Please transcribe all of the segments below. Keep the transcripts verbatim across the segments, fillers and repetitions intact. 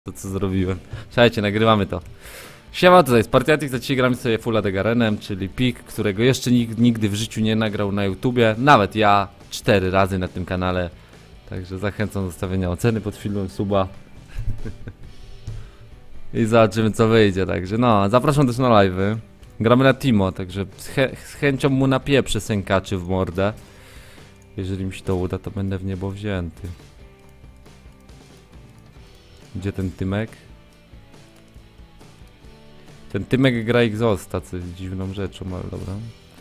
To co zrobiłem. Słuchajcie, nagrywamy to. Siema, tutaj jest Partiatik, za dzisiaj gramy sobie Fulla de Garenem, czyli pik, którego jeszcze nikt nigdy w życiu nie nagrał na YouTubie. Nawet ja cztery razy na tym kanale. Także zachęcam do zostawienia oceny pod filmem, suba. I zobaczymy co wyjdzie, także no, zapraszam też na live'y. Gramy na Timo, także z, chę z chęcią mu napieprzę sękaczy w mordę. Jeżeli mi się to uda, to będę w niebo wzięty. Gdzie ten Tymek? Ten Tymek gra Exhausta, co jest dziwną rzeczą, ale dobra.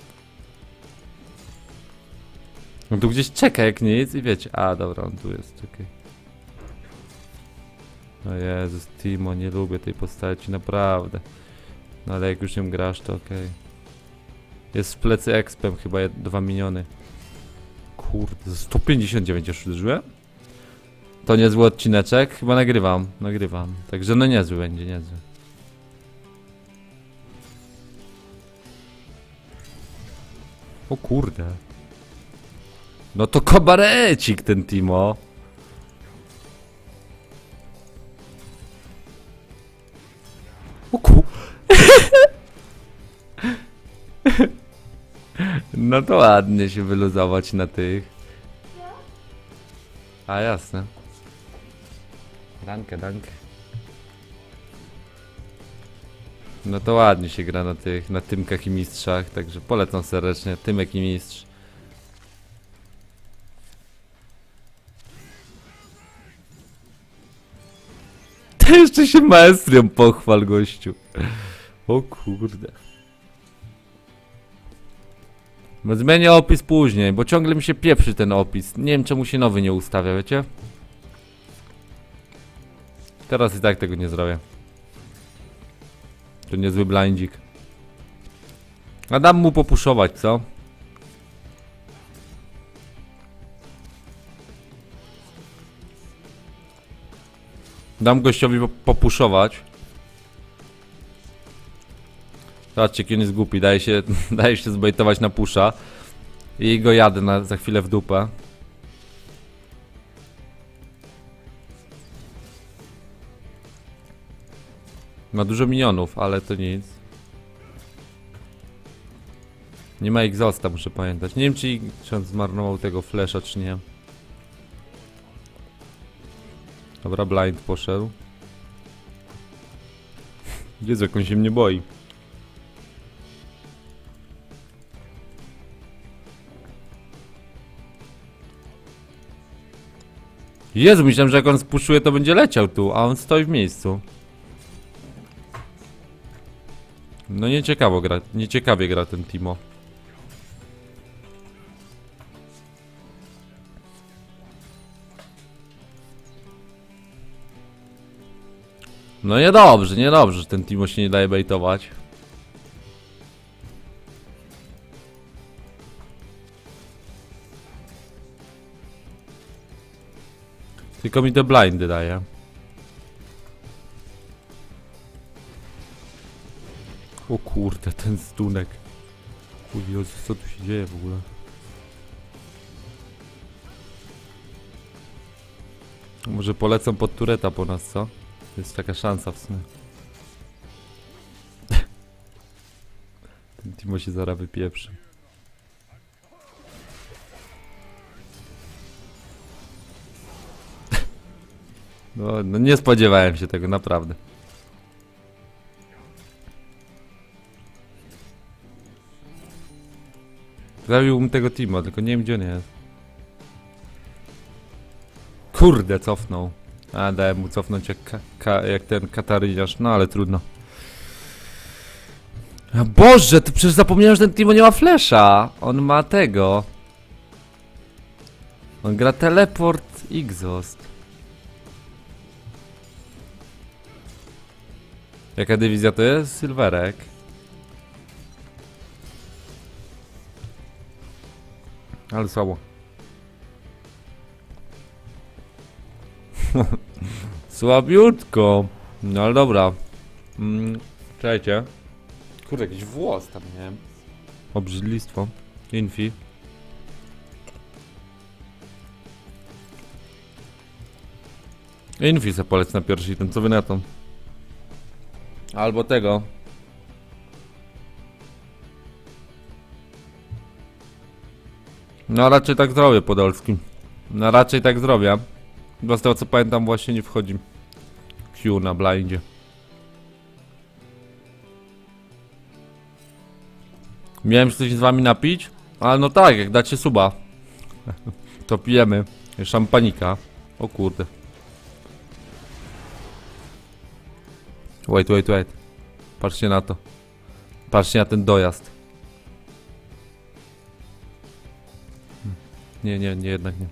On tu gdzieś czeka jak nic i wiecie. A dobra, on tu jest, okej. O Jezus, Timo, nie lubię tej postaci, naprawdę. No ale jak już nim grasz, to okej. Jest w plecy expem, chyba dwa miniony. Kurde, sto pięćdziesiąt dziewięć już uderzyłem? To niezły odcineczek, chyba nagrywam, nagrywam. Także no niezły będzie, niezły. O kurde. No to kabarecik ten Timo. O ku... No to ładnie się wyluzować na tych. A jasne. Danke, danke. No to ładnie się gra na tych, na Tymkach i Mistrzach, także polecam serdecznie, Tymek i Mistrz. To jeszcze się maestrią pochwal, gościu. O kurde. No zmienię opis później, bo ciągle mi się pieprzy ten opis. Nie wiem czemu się nowy nie ustawia, wiecie? Teraz i tak tego nie zrobię. To niezły blindzik. A dam mu popuszować, co? Dam gościowi popuszować. Zobaczcie, jaki on jest głupi. Daje się, daje się zbejtować na pusza. I go jadę na, za chwilę w dupę. Ma dużo minionów, ale to nic. Nie ma Exhausta, muszę pamiętać. Nie wiem, czy, czy on zmarnował tego flasha, czy nie. Dobra, blind poszedł. Jezu, jak on się mnie boi. Jezu, myślałem, że jak on spuszczuje, to będzie leciał tu, a on stoi w miejscu. No nieciekawo gra, nieciekawie gra ten Timo. No niedobrze, niedobrze, że ten Timo się nie daje bejtować. Tylko mi te blindy daje. O kurde, ten stunek. O Jezu, co tu się dzieje w ogóle? Może polecam pod tureta po nas, co? Jest taka szansa w sumie. Ten Timo się zaraz wypieprzy. No, no nie spodziewałem się tego, naprawdę. Zabiłbym tego Timo, tylko nie wiem gdzie on jest. Kurde, cofnął. A, dałem mu cofnąć jak, ka ka jak ten kataryniarz, no ale trudno. A Boże, to przecież zapomniałem, że ten Timo nie ma flasha. On ma tego. On gra teleport Exhaust. Jaka dywizja to jest? Silverek. Ale słabo. Słabiutko. No ale dobra. Mm, czekajcie. Kurde, jakiś włos tam miałem. Obrzydlistwo. Infi. Infi se polec na pierwszy ten, co wy na to? Albo tego. No raczej tak zrobię, Podolski. No raczej tak zrobię. Bo z tego co pamiętam właśnie nie wchodzi Q na blindzie. Miałem się coś z wami napić? Ale no tak, jak dacie suba to pijemy szampanika. O kurde. Wait, wait, wait. Patrzcie na to. Patrzcie na ten dojazd. Nie, nie, nie, jednak nie.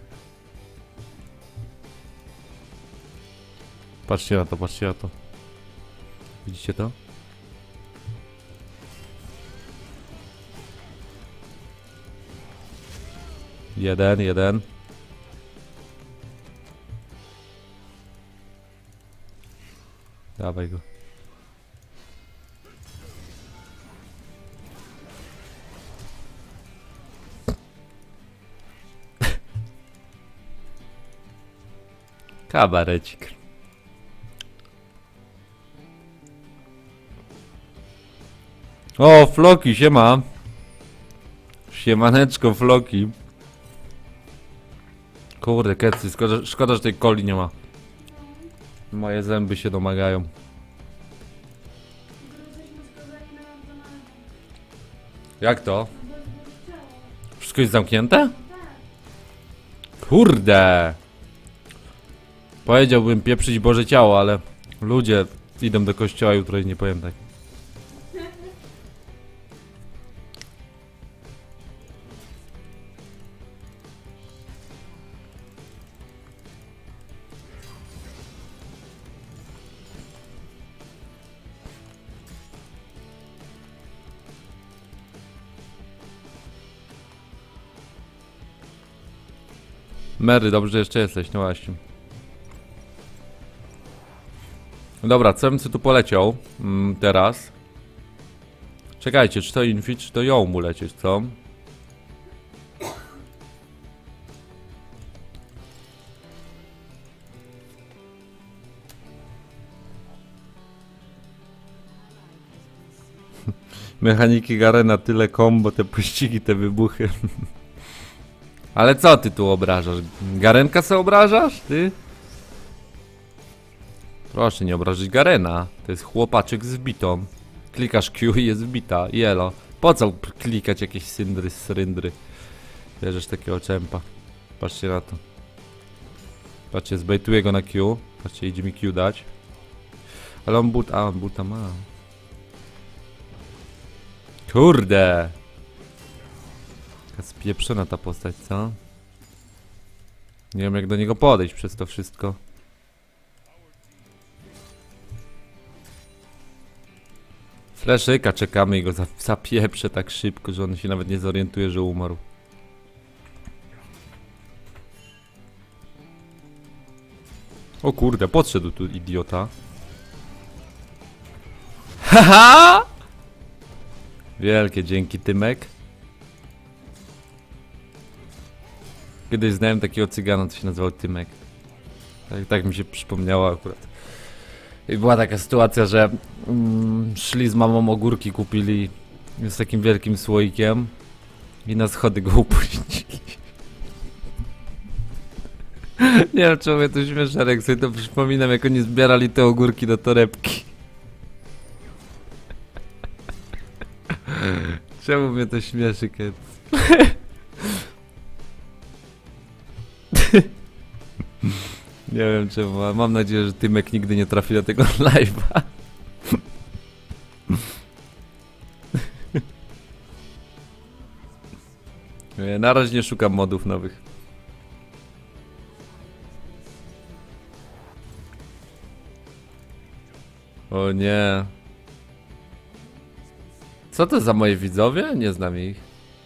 Patrzcie na to, patrzcie na to. Widzicie to? Jeden, jeden. Dawaj go. Kabarecik. O, Floki, siema. Siemaneczko, Floki. Kurde, kecy, szkoda, szkoda, że tej coli nie ma. Moje zęby się domagają. Jak to? Wszystko jest zamknięte? Kurde! Powiedziałbym pieprzyć Boże ciało, ale ludzie idą do kościoła jutro i nie powiem tak. Mary, dobrze, że jeszcze jesteś, no właśnie. Dobra, co bym tu poleciał mm, teraz? Czekajcie, czy to Infi, czy to ją mu lecieć, co? Mechaniki Garena, tyle kombo, te pościgi, te wybuchy. Ale co ty tu obrażasz? Garenka se obrażasz? Ty? Proszę nie obrażać Garena. To jest chłopaczek z bitą. Klikasz Q i jest bita. Jelo. Po co klikać jakieś syndry, sryndry? Bierzesz takiego czempa. Patrzcie na to. Patrzcie, zbejtuję go na Q. Patrzcie, idzie mi Q dać. Ale on but... A, on buta ma. Kurde! Taka spieprzona ta postać, co? Nie wiem jak do niego podejść przez to wszystko. Fleszyka czekamy i go zapieprze tak szybko, że on się nawet nie zorientuje, że umarł. O kurde, podszedł tu idiota. Haha! Wielkie dzięki, Tymek. Kiedyś znałem takiego cygana, co się nazywał Tymek. Tak, tak mi się przypomniało akurat. I była taka sytuacja, że mm, szli z mamą ogórki, kupili z takim wielkim słoikiem i na schody go upuścili. Nie wiem, czemu mnie to śmieszy, ale jak sobie to przypominam, jak oni zbierali te ogórki do torebki. Czemu mnie to śmieszy, Kec? Nie wiem czemu, ale mam nadzieję, że Tymek nigdy nie trafi do tego live'a. Na razie nie szukam modów nowych. O nie. Co to za moi widzowie? Nie znam ich.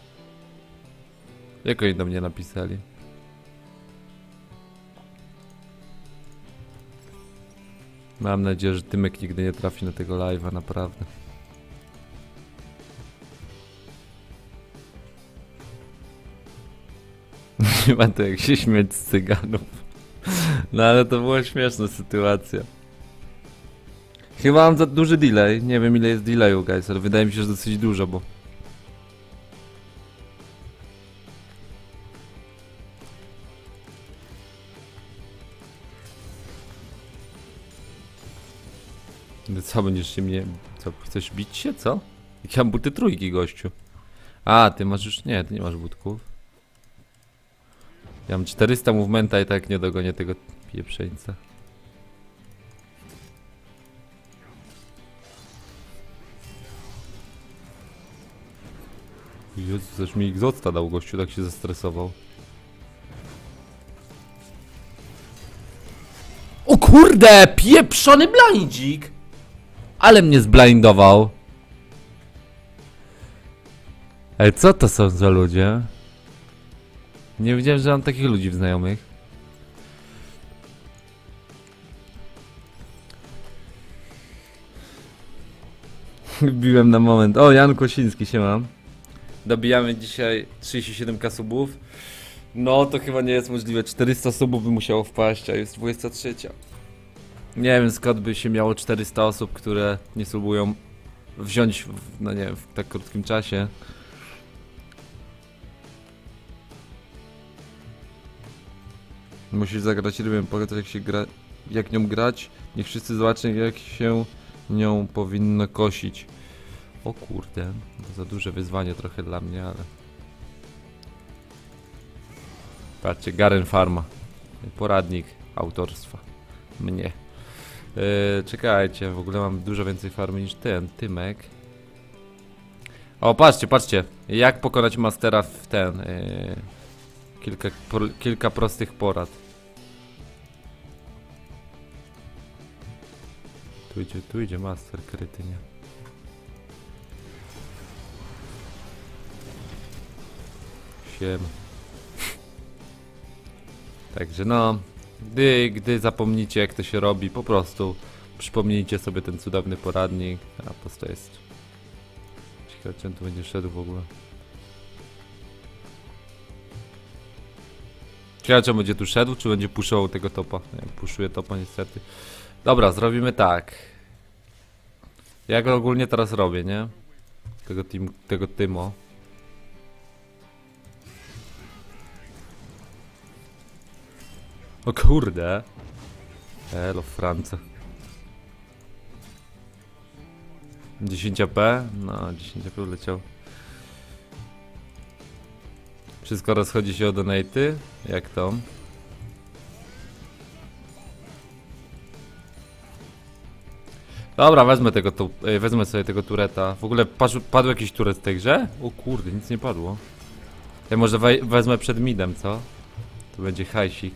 Jak oni do mnie napisali? Mam nadzieję, że Tymek nigdy nie trafi na tego live'a, naprawdę. Nie będę jak się śmiać z cyganów. No ale to była śmieszna sytuacja. Chyba mam za duży delay. Nie wiem ile jest delayu, guys, ale wydaje mi się, że dosyć dużo, bo... No co, będziesz się mnie... Co, chcesz bić się, co? Jak ja mam buty trójki, gościu. A, ty masz już... Nie, ty nie masz butków. Ja mam czterysta movementa i tak nie dogonię tego pieprzeńca. Jezu, też mi Xocta dał, gościu, tak się zestresował. O kurde, pieprzony blindzik! Ale mnie zblindował. Ej, co to są za ludzie? Nie wiedziałem, że mam takich ludzi w znajomych. Biłem na moment. O, Jan Kosiński się mam. Dobijamy dzisiaj trzydzieści siedem ka subów. No to chyba nie jest możliwe. czterysta subów by musiało wpaść, a jest dwudziesta trzecia. Nie wiem skąd by się miało czterysta osób, które nie subują, wziąć w, no nie wiem, w tak krótkim czasie. Musisz zagrać rybę, pokazać jak się gra, jak nią grać. Niech wszyscy zobaczą jak się nią powinno kosić. O kurde, to za duże wyzwanie trochę dla mnie, ale... Patrzcie, Garen Farma. Poradnik autorstwa. Mnie. Yy, czekajcie, w ogóle mam dużo więcej farmy niż ten, Tymek. O, patrzcie, patrzcie. Jak pokonać mastera w ten... Yy, kilka, po, kilka prostych porad. Tu idzie, tu idzie master, krytynie. Siem. Także no, gdy, gdy zapomnicie jak to się robi, po prostu przypomnijcie sobie ten cudowny poradnik. A po prostu jest. Ciekawe, czy on tu będzie szedł w ogóle. Ciekawe, czy on będzie tu szedł, czy będzie puszował tego topa. Nie, puszuje topa niestety. Dobra, zrobimy tak. Ja go ogólnie teraz robię, nie? Tego team, tego Tymo. O kurde. Elo, France. dziesięć A P? No, dziesięć A P leciał. Wszystko rozchodzi się o donaty? Jak to? Dobra, wezmę tego tu, wezmę sobie tego tureta. W ogóle padł, padł jakiś turet w tej grze? O kurde, nic nie padło. Ja może we, wezmę przed midem, co? To będzie hajsik.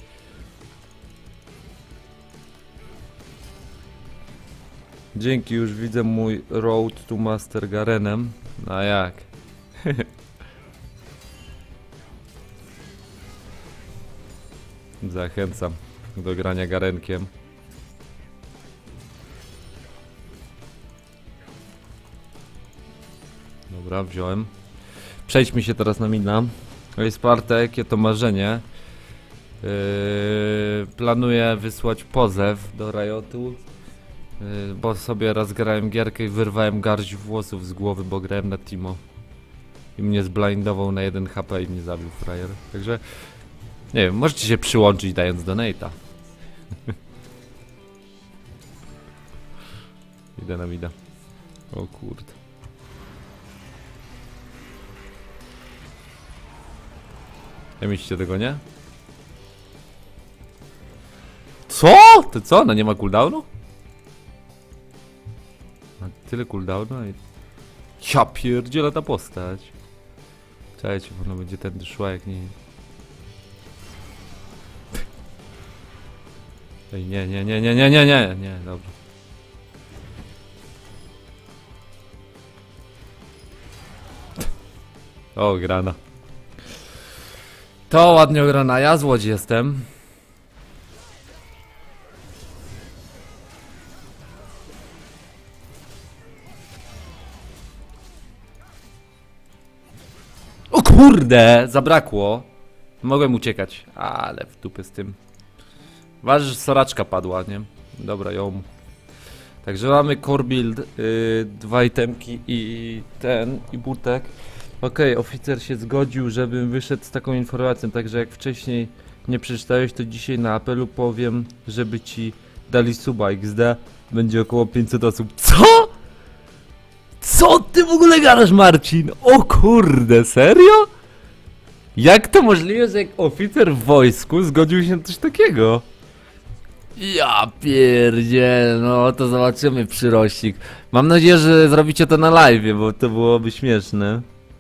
Dzięki, już widzę mój road to master Garenem. A jak? Zachęcam do grania Garenkiem. Dobra, wziąłem. Przejdźmy się teraz na mina. Oj, Spartek, jakie to marzenie. Yy, planuję wysłać pozew do Riotu. Yy, bo sobie raz grałem gierkę i wyrwałem garść włosów z głowy, bo grałem na Timo. I mnie zblindował na jeden H P i mnie zabił frajer. Także, nie wiem, możecie się przyłączyć dając donate'a. Idę na mida. O kurde. Nie myślicie tego, nie? Co? To co? Ona nie ma cooldownu? Ma tyle cooldownu i... Ja pierdzielę ta postać. Czekajcie, bo ona będzie tędy szła jak nie... Ej, nie, nie, nie, nie, nie, nie, nie, nie, dobra. O, grana. To ładnie ograna, ja z Łodzi jestem. O kurde, zabrakło. Mogłem uciekać, ale w dupę z tym. Waż, że soraczka padła, nie? Dobra, ją. Także mamy core build, yy, dwa itemki i ten, i butek. Okej, okay, oficer się zgodził, żebym wyszedł z taką informacją, także jak wcześniej nie przeczytałeś, to dzisiaj na apelu powiem, żeby ci dali suba X D. Będzie około pięćset osób. Co? Co ty w ogóle gadasz, Marcin? O kurde, serio? Jak to możliwe, że jak oficer w wojsku zgodził się na coś takiego? Ja pierdzie, no to zobaczymy przyrościk. Mam nadzieję, że zrobicie to na live, bo to byłoby śmieszne.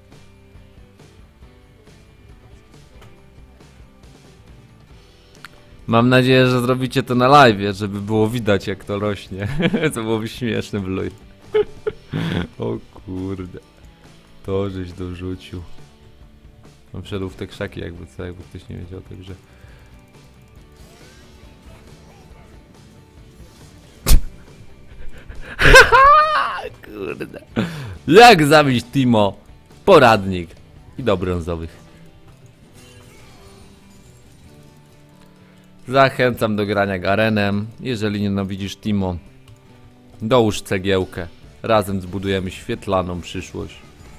Mam nadzieję, że zrobicie to na live, żeby było widać, jak to rośnie. To byłoby śmieszne w luj. O kurde. To żeś dorzucił. On wszedł w te krzaki, jakby co, jakby ktoś nie wiedział, także... Kurde. Jak zabić Timo? Poradnik. I do brązowych. Zachęcam do grania Garenem. Jeżeli nienawidzisz Timo, dołóż cegiełkę. Razem zbudujemy świetlaną przyszłość.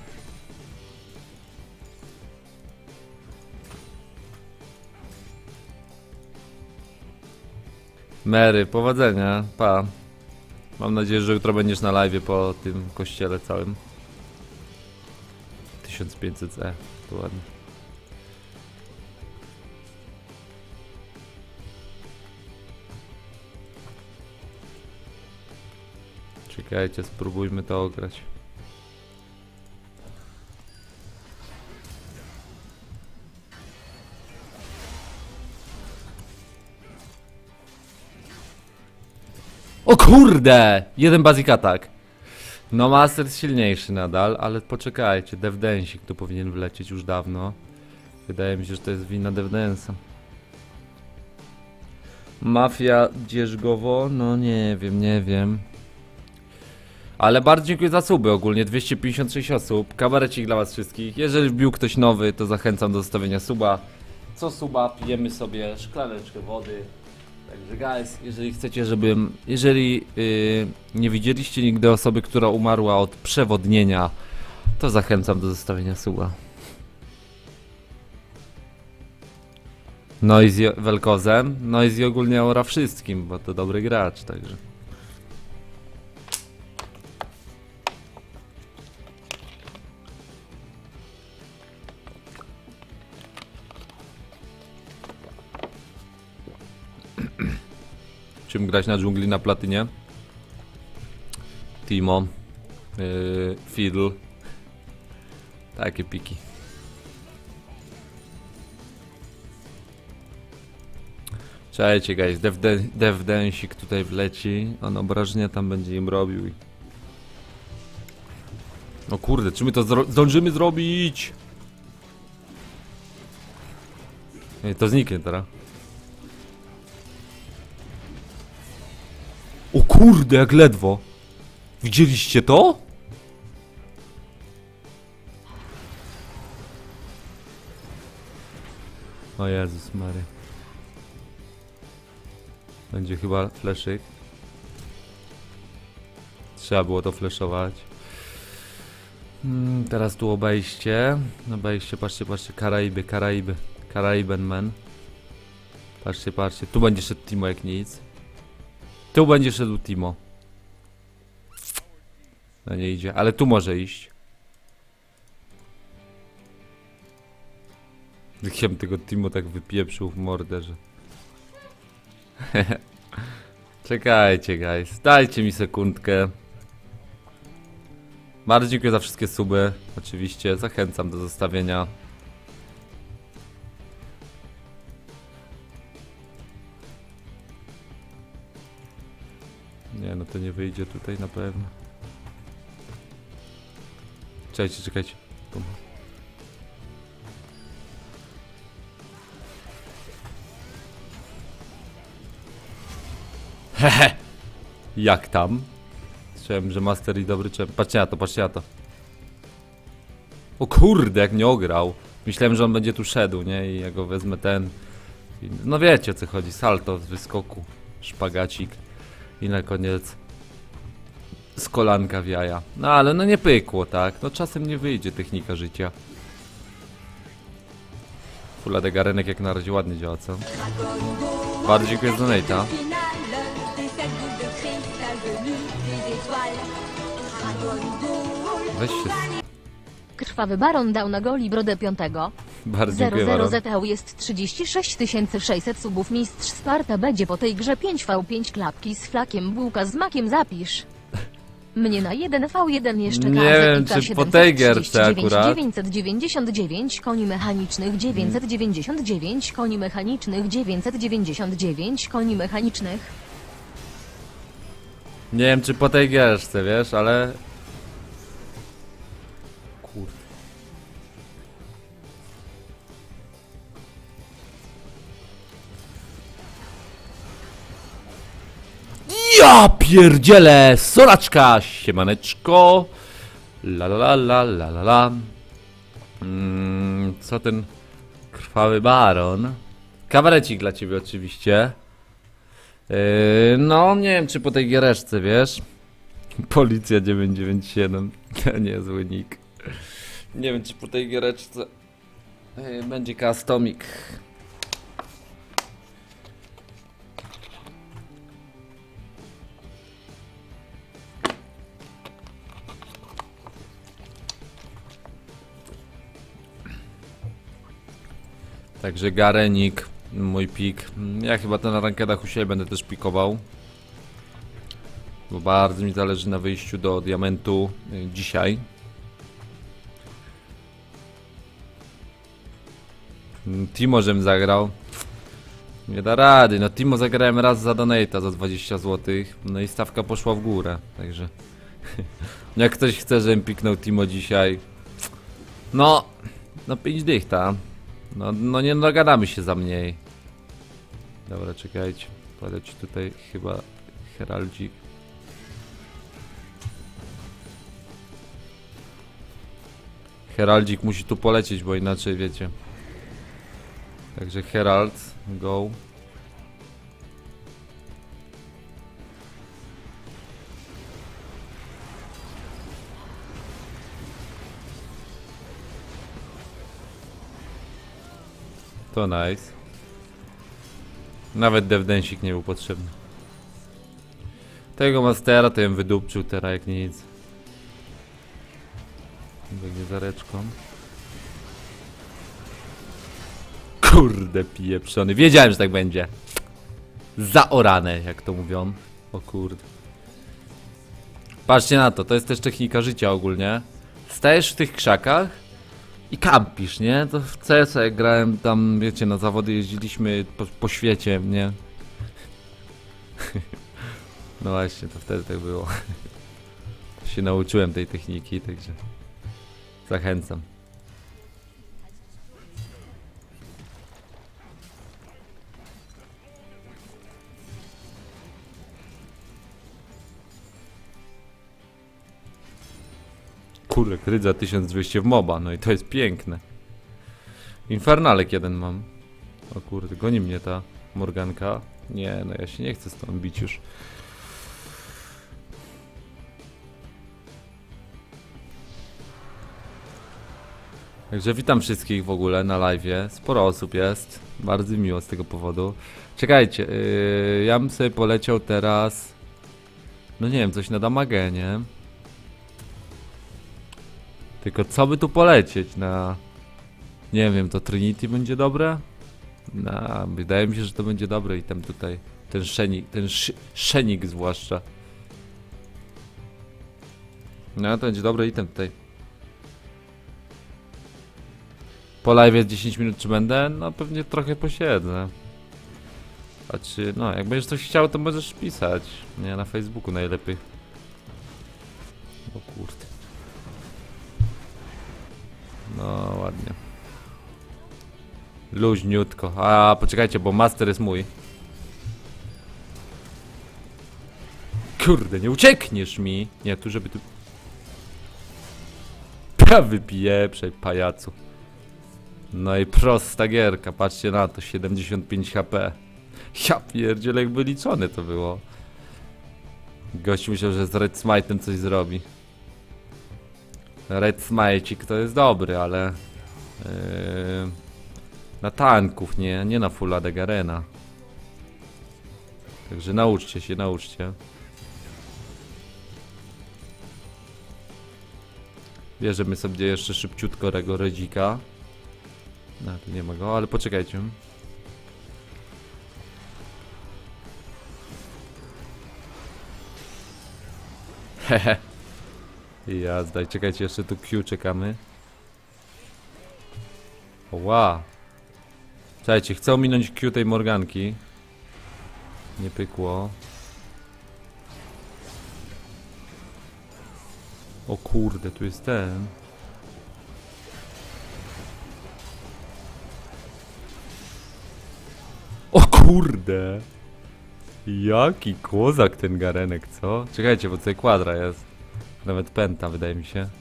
Mary, powodzenia, pa. Mam nadzieję, że jutro będziesz na live po tym kościele całym. tysiąc pięćset E, to ładnie. Czekajcie, spróbujmy to ograć. O kurde! Jeden basic attack. No Master jest silniejszy nadal, ale poczekajcie, DevDensik tu powinien wlecieć już dawno. Wydaje mi się, że to jest wina DevDensa. Mafia dzierżgowo? No nie wiem, nie wiem. Ale bardzo dziękuję za suby ogólnie, dwieście pięćdziesiąt sześć osób. Kabarecik dla was wszystkich. Jeżeli wbił ktoś nowy, to zachęcam do zostawienia suba. Co suba pijemy sobie szklaneczkę wody. Także guys, jeżeli chcecie, żebym... Jeżeli yy, nie widzieliście nigdy osoby, która umarła od przewodnienia, to zachęcam do zostawienia suba. No i z Welkozem, no i z ogólnie ora wszystkim, bo to dobry gracz, także... Czym grać na dżungli na platynie? Timo, yy, Fiddle, takie piki. Czekajcie guys, DevDensik tutaj wleci, on obrażenia tam będzie im robił. O kurde, czy my to zro zdążymy zrobić? Ej, to zniknie teraz. O kurde, jak ledwo. Widzieliście to? O Jezus Mary. Będzie chyba fleszyk. Trzeba było to fleszować. Hmm, teraz tu obejście. Obejście, patrzcie, patrzcie. Karaiby, Karaiby. Karaibenman. Patrzcie, patrzcie. Tu będzie szedł Timo jak nic. Tu będzie szedł Timo. No nie idzie, ale tu może iść. Jak tego Timo tak wypieprzył w mordę, że... Czekajcie guys, dajcie mi sekundkę. Bardzo dziękuję za wszystkie suby. Oczywiście zachęcam do zostawienia. Nie, no to nie wyjdzie tutaj na pewno. Czekajcie, czekajcie. Hehe. Jak tam? Słyszałem, że Master i dobry czem. Patrzcie na to, patrzcie na to. O kurde, jak nie ograł. Myślałem, że on będzie tu szedł, nie? I ja go wezmę ten. No wiecie o co chodzi, salto z wyskoku, szpagacik i na koniec z kolanka w jaja. No ale no nie pykło, tak? No czasem nie wyjdzie technika życia. Fula de garenek jak na razie ładnie działa, co? Bardzo dziękuję za donate'a. Weź się. Krwawy baron dał na goli brodę piątego. Bardzo dziękuję, zero zero Baron. Z T U jest trzydzieści sześć tysięcy sześćset subów. Mistrz Sparta będzie po tej grze pięć V pięć klapki z flakiem, bułka z makiem, zapisz. Mnie na jeden V jeden jeszcze Nie wiem, czy po tej gierce akurat. dziewięćset dziewięćdziesiąt dziewięć koni mechanicznych, dziewięćset dziewięćdziesiąt dziewięć koni mechanicznych, dziewięćset dziewięćdziesiąt dziewięć koni mechanicznych. Nie wiem, czy po tej gierce, wiesz, ale... Kurde. Ja pierdzielę! Soraczka! Siemaneczko! La la la la la la la. Mm, co ten krwawy baron? Kabarecik dla ciebie oczywiście. Yy, no, nie wiem czy po tej giereczce, wiesz? Policja dziewięć dziewięć siedem. To niezły nick. Nie wiem czy po tej giereczce yy, będzie customik. Także garenik, mój pik. Ja chyba to na rankedach u siebie będę też pikował. Bo bardzo mi zależy na wyjściu do diamentu y, dzisiaj. Timo żem zagrał. Nie da rady, no Timo zagrałem raz za donate'a za dwadzieścia złotych. No i stawka poszła w górę, także... Jak ktoś chce, żebym piknął Timo dzisiaj... No... No pięć dych, ta. No, no nie dogadamy się za mniej. Dobra, czekajcie. Poleci tutaj chyba Heraldzik. Heraldzik musi tu polecieć, bo inaczej wiecie. Także Herald, go. To nice. Nawet devdensik nie był potrzebny. Tego mastera to jem wydupczył teraz jak nic. Biegnie za reczką. Kurde pieprzony. Wiedziałem, że tak będzie. Zaorane, jak to mówią. O kurde. Patrzcie na to, to jest też technika życia ogólnie. Stajesz w tych krzakach i kampisz, nie? To w C S jak grałem tam, wiecie, na zawody jeździliśmy po, po świecie, nie? No właśnie, to wtedy tak było. Się nauczyłem tej techniki, także zachęcam. Kurde, kryt za tysiąc dwieście w moba, no i to jest piękne. Infernalek jeden mam. O kurde, goni mnie ta Morganka. Nie, no ja się nie chcę z tą bić już. Także witam wszystkich w ogóle na live'ie. Sporo osób jest. Bardzo miło z tego powodu. Czekajcie, yy, ja bym sobie poleciał teraz... No nie wiem, coś na damagę, nie? Tylko co by tu polecieć na... Nie wiem, to Trinity będzie dobre? No, wydaje mi się, że to będzie dobre i tam tutaj... Ten szenik, ten sz szenik zwłaszcza. No, to będzie dobry item tutaj. Po live jest dziesięć minut, czy będę? No, pewnie trochę posiedzę. A czy, no, jak będziesz coś chciał, to możesz pisać. Nie, na Facebooku najlepiej. O kurde. No, ładnie. Luźniutko. A, poczekajcie, bo master jest mój. Kurde, nie uciekniesz mi. Nie, tu żeby tu... Wypieprzej, pajacu. No i prosta gierka, patrzcie na to, siedemdziesiąt pięć HP. Ja pierdzielę, jakby liczone to było. Gość myślał, że z Red Smite'em coś zrobi. Red Smite'ik to jest dobry, ale... Yy, na tanków, nie, nie na fulla de Garena. Także nauczcie się, nauczcie. Bierzemy sobie jeszcze szybciutko tego redzika. No, tu nie ma go, ale poczekajcie. Hehe. Jazda, i czekajcie, jeszcze tu Q czekamy. Ła. Słuchajcie, chcę ominąć Q tej Morganki. Nie pykło. O kurde, tu jest ten. O kurde. Jaki kozak ten Garenek, co? Czekajcie, bo tutaj kwadra jest. Nawet penta, wydaje mi się.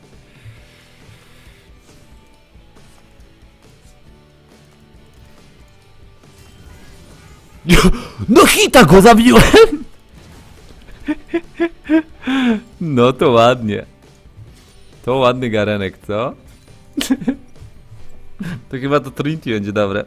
No hita go zabiłem! No to ładnie. To ładny Garenek, co? To chyba to Trinity będzie dobre.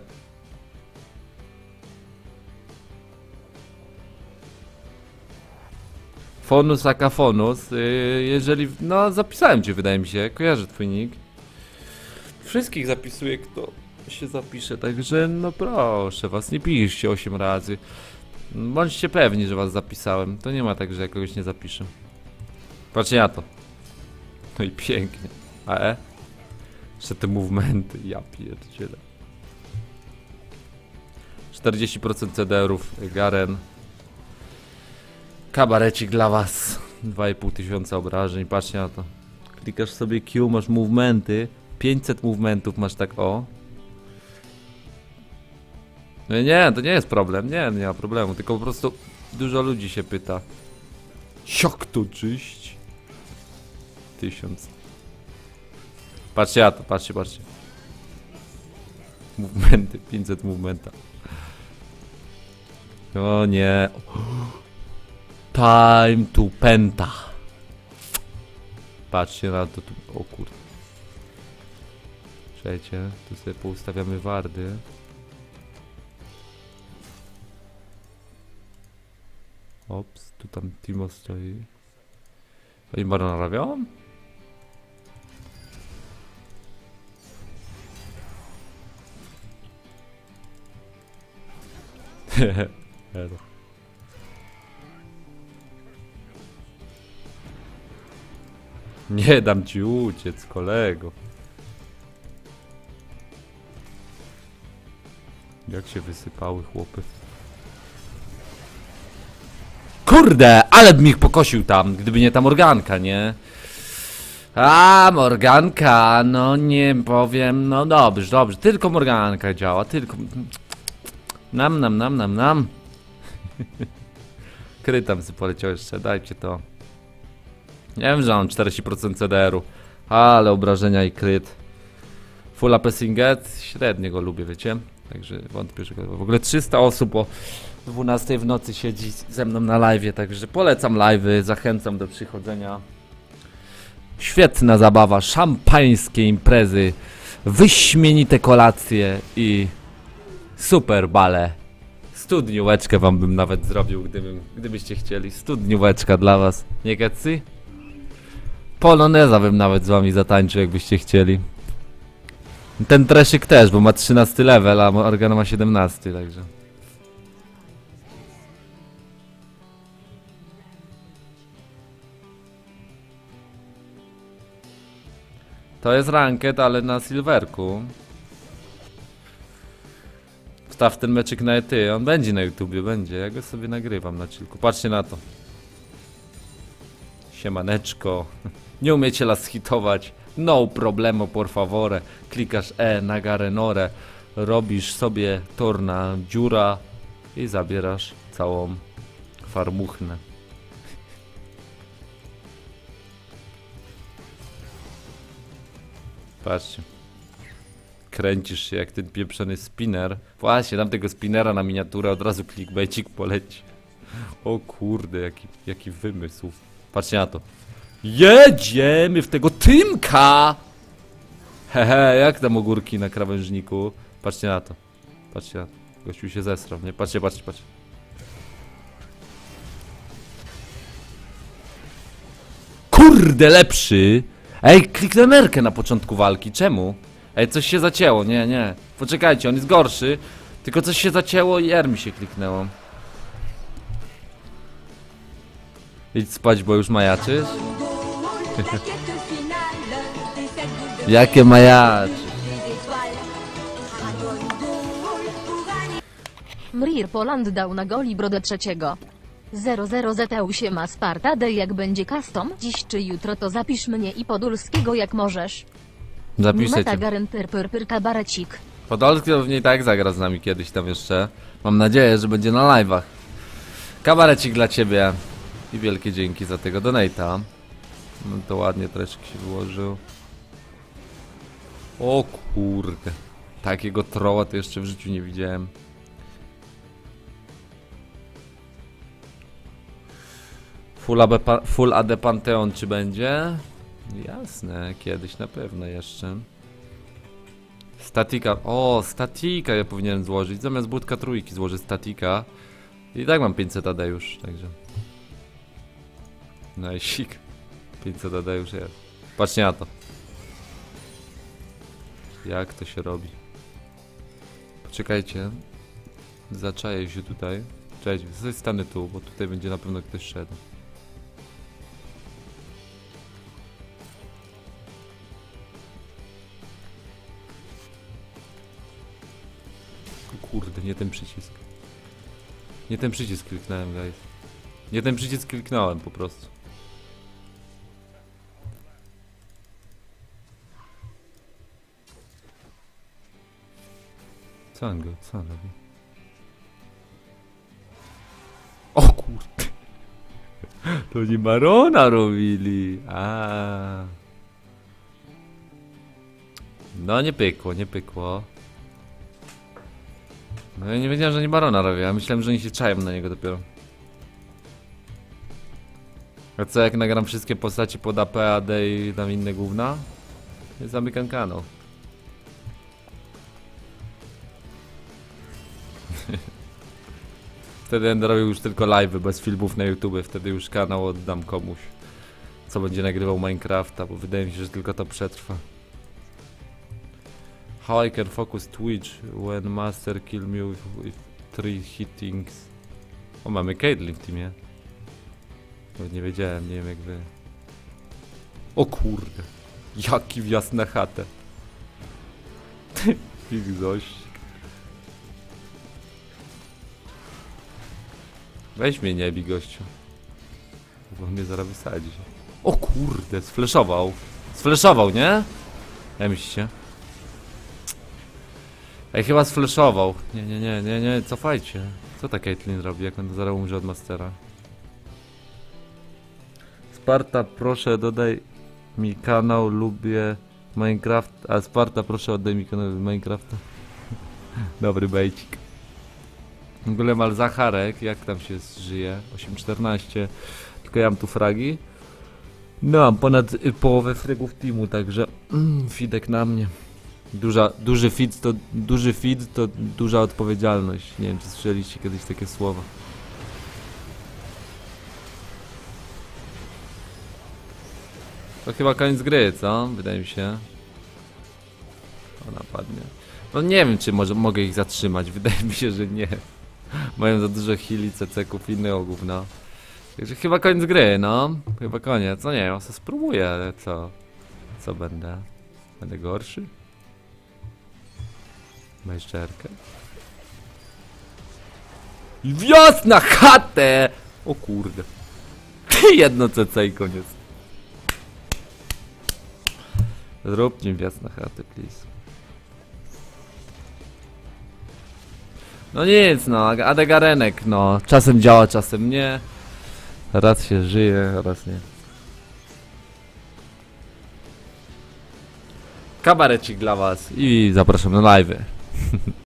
Fonus Akafonus, yy, jeżeli... No zapisałem cię, wydaje mi się, kojarzę twój nick. Wszystkich zapisuję, kto się zapisze, także no proszę was, nie piszcie osiem razy. Bądźcie pewni, że was zapisałem, to nie ma tak, że ja kogoś nie zapiszę. Patrzcie na to. No i pięknie. A e? Jeszcze te movementy, ja pierdzielę. czterdzieści procent C D erów, Garen. Kabarecik dla was. dwa i pół tysiąca obrażeń, patrzcie na to. Klikasz sobie Q, masz movementy. pięćset movementów masz tak o. No nie, to nie jest problem, nie, nie ma problemu, tylko po prostu dużo ludzi się pyta. Jak to czyść? Tysiąc. Patrzcie na to, patrzcie, patrzcie. Movementy, pięćset movementa. O nie. Time to penta. Patrzcie na to tu. O kurde. Słuchajcie, tu sobie poustawiamy wardy. Ops, tu tam Timo stoi. Oni marnorabią? Hehe. Nie dam ci uciec, kolego. Jak się wysypały chłopy. Kurde, ale bym ich pokosił tam, gdyby nie ta Morganka, nie? A, Morganka, no nie powiem, no dobrze, dobrze, tylko Morganka działa, tylko... Nam, nam, nam, nam, nam. Krytam sobie poleciał jeszcze, dajcie to. Nie wiem, że mam czterdzieści procent C D eru, ale obrażenia i kryt. Full A P Singet, średnio go lubię, wiecie? Także wątpię, że go... W ogóle trzysta osób o dwunastej w nocy siedzi ze mną na live'ie, także polecam live'y, zachęcam do przychodzenia. Świetna zabawa, szampańskie imprezy, wyśmienite kolacje i super bale. Studnióweczkę wam bym nawet zrobił, gdybym, gdybyście chcieli. Studnióweczka dla was, nie Getsi? Poloneza bym nawet z wami zatańczył, jakbyście chcieli. Ten Treszyk też, bo ma trzynasty level, a Morgana ma siedemnasty, także. To jest ranked, ale na silverku. Wstaw ten meczyk na ety, on będzie na YouTubie, będzie, ja go sobie nagrywam na chillku. Patrzcie na to. Siemaneczko. Nie umiecie las hitować. No problemo, por favore. Klikasz E na Garenorę. Robisz sobie torna dziura i zabierasz całą farmuchnę. Patrzcie. kręcisz się jak ten pieprzony spinner. Właśnie, dam tego spinnera na miniaturę, od razu clickbaitik poleci. O kurde, jaki, jaki wymysł. Patrzcie na to. Jedziemy w tego Tymka! Hehe, jak tam ogórki na krawężniku? Patrzcie na to. Patrzcie na to. Gościu się zesrał, nie? Patrzcie, patrzcie, patrzcie. Kurde, lepszy! Ej, kliknę merkę na początku walki, czemu? Ej, coś się zacięło, nie, nie. Poczekajcie, on jest gorszy. Tylko coś się zacięło i R mi się kliknęło. Idź spać, bo już majaczysz? Jakie majaczy? Mrir Poland dał na goli brodę trzeciego. zero zero zeteu się ma Sparta D jak będzie custom dziś czy jutro to zapisz mnie i Podolskiego jak możesz. Zapiszę Meta cię. garanter pyrpyr kabarecik. Podolski pewnie i tak zagra z nami kiedyś tam jeszcze. Mam nadzieję, że będzie na live'ach. Kabarecik dla ciebie. I wielkie dzięki za tego donate'a. No to ładnie troszkę się wyłożył. O kurde. Takiego trolla to jeszcze w życiu nie widziałem. Full A D, full A D Panteon czy będzie? Jasne, kiedyś na pewno jeszcze. Statika, o statika ja powinienem złożyć. Zamiast budka trójki złożę statika. I tak mam pięćset A D już, także. No i sik. pięćset A D już jest. Patrzcie na to. Jak to się robi? Poczekajcie. Zaczaję się tutaj. Cześć, stanę tu, bo tutaj będzie na pewno ktoś szedł. Kurde, nie ten przycisk. Nie ten przycisk kliknąłem, guys. Nie ten przycisk kliknąłem po prostu. Co on go? Co on robi? O kurde. To nie Barona robili. A. No nie pykło, nie pykło. No ja nie wiedziałem, że nie Barona robię, ja myślałem, że oni się czają na niego dopiero. A co, jak nagram wszystkie postaci pod A P, A D i tam inne gówna? Zamykam kanał. Wtedy będę robił już tylko live'y, bez filmów na YouTube, wtedy już kanał oddam komuś, co będzie nagrywał Minecrafta, bo wydaje mi się, że tylko to przetrwa. How I can focus Twitch when master kill me with, with three hittings. O, mamy Caitlyn w teamie. Nawet nie wiedziałem, nie wiem jak wy. O kurde. Jaki wjazd na chatę. Ich gość. Weź mnie nie bij, gościu. Bo mnie zaraz wysadzi. O kurde, sfleszował. Sfleszował, nie? Jak myślicie? Ej, chyba sfleszował. Nie, nie, nie, nie, nie, cofajcie. Co ta Caitlyn robi, jak on zaraz umrze od Mastera? Sparta, proszę dodaj mi kanał, lubię Minecraft. A Sparta, proszę oddaj mi kanał Minecrafta. Dobry bejcik. W ogóle mal Zacharek, jak tam się żyje? osiem czternaście. Tylko ja mam tu fragi. No, mam ponad y, połowę fragów teamu, także mm, feedek na mnie. Duża, duży feed to duży feed to duża odpowiedzialność. Nie wiem, czy słyszeliście kiedyś takie słowa. To chyba koniec gry, co? Wydaje mi się. Ona padnie. No nie wiem, czy może mogę ich zatrzymać. Wydaje mi się, że nie. Mają za dużo heali, ceceków i innego gówna. Także chyba koniec gry, no. Chyba koniec. No nie wiem, ja sobie spróbuję, ale co? Co będę? Będę gorszy? Majszczerkę? Wjazd na chatę! O kurde. Jedno C C i koniec. Zróbcie wjazd na chatę, please. No nic, no, Adegarenek, no. Czasem działa, czasem nie. Raz się żyje, raz nie. kabarecik dla was i zapraszam na live'y.